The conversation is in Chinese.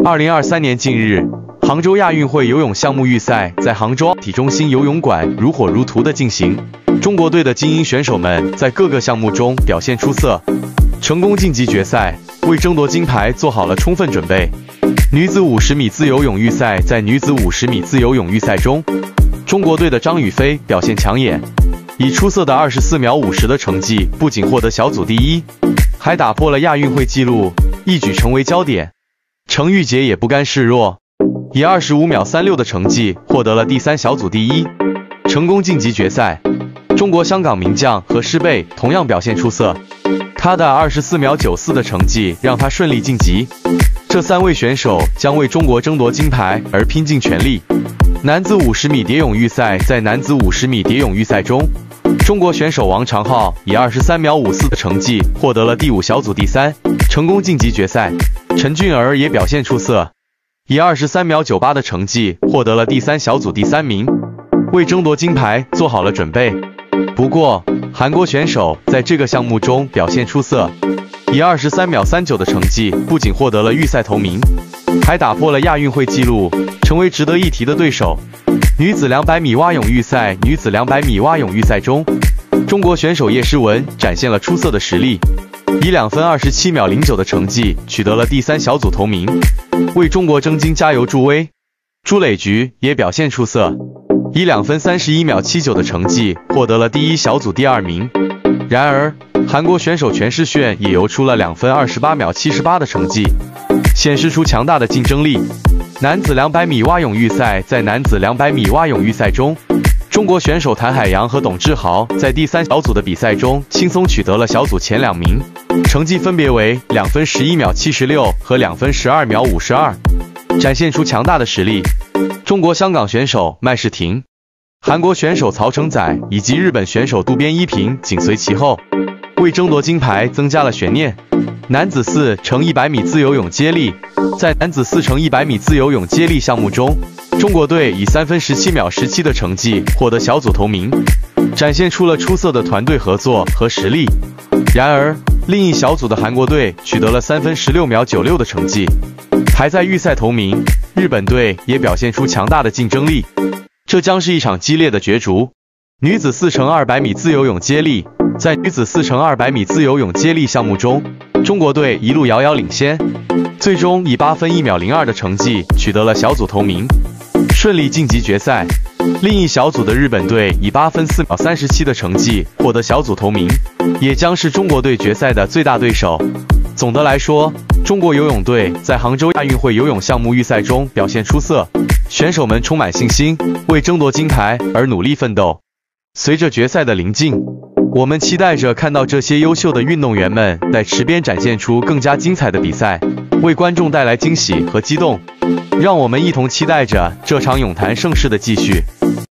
2023年近日，杭州亚运会游泳项目预赛在杭州体中心游泳馆如火如荼地进行。中国队的精英选手们在各个项目中表现出色，成功晋级决赛，为争夺金牌做好了充分准备。女子50米自由泳预赛在女子50米自由泳预赛中，中国队的张雨霏表现抢眼，以出色的24秒50的成绩，不仅获得小组第一，还打破了亚运会纪录，一举成为焦点。程玉洁也不甘示弱，以25秒36的成绩获得了第3小组第一，成功晋级决赛。中国香港名将何诗蓓同样表现出色，他的24秒94的成绩让他顺利晋级。这3位选手将为中国争夺金牌而拼尽全力。男子50米蝶泳预赛在男子50米蝶泳预赛中，中国选手王长浩以23秒54的成绩获得了第5小组第3，成功晋级决赛。陈俊儿也表现出色，以23秒98的成绩获得了第3小组第3名，为争夺金牌做好了准备。不过，韩国选手在这个项目中表现出色，以23秒39的成绩不仅获得了预赛头名，还打破了亚运会纪录，成为值得一提的对手。女子200米蛙泳预赛女子200米蛙泳预赛中，中国选手叶诗雯展现了出色的实力，以2分27秒09的成绩取得了第3小组头名，为中国争金加油助威。朱磊菊也表现出色，以2分31秒79的成绩获得了第1小组第2名。然而，韩国选手全世炫也游出了2分28秒78的成绩，显示出强大的竞争力。男子200米蛙泳预赛在男子200米蛙泳预赛中，中国选手谭海洋和董志豪在第3小组的比赛中轻松取得了小组前2名，成绩分别为2分11秒76和2分12秒52，展现出强大的实力。中国香港选手麦世廷、韩国选手曹承宰以及日本选手渡边一平紧随其后，为争夺金牌增加了悬念。男子4乘100米自由泳接力在男子4乘100米自由泳接力项目中，中国队以3分17秒17的成绩获得小组头名，展现出了出色的团队合作和实力。然而，另一小组的韩国队取得了3分16秒96的成绩，排在预赛头名。日本队也表现出强大的竞争力，这将是一场激烈的角逐。女子4乘200米自由泳接力在女子4乘200米自由泳接力项目中，中国队一路遥遥领先，最终以8分1秒02的成绩取得了小组头名，顺利晋级决赛。另一小组的日本队以8分4秒37的成绩获得小组头名，也将是中国队决赛的最大对手。总的来说，中国游泳队在杭州亚运会游泳项目预赛中表现出色，选手们充满信心，为争夺金牌而努力奋斗。随着决赛的临近，我们期待着看到这些优秀的运动员们在池边展现出更加精彩的比赛，为观众带来惊喜和激动。让我们一同期待着这场泳坛盛世的继续。